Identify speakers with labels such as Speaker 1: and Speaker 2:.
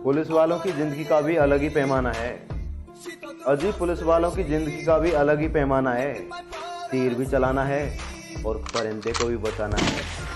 Speaker 1: Police वालों की जिंदगी का भी अलग ही पैमाना है। अजी पुलिस वालों की जिंदगी का भी अलग ही पैमाना है। तीर भी चलाना है और परिंदे को भी बचाना है।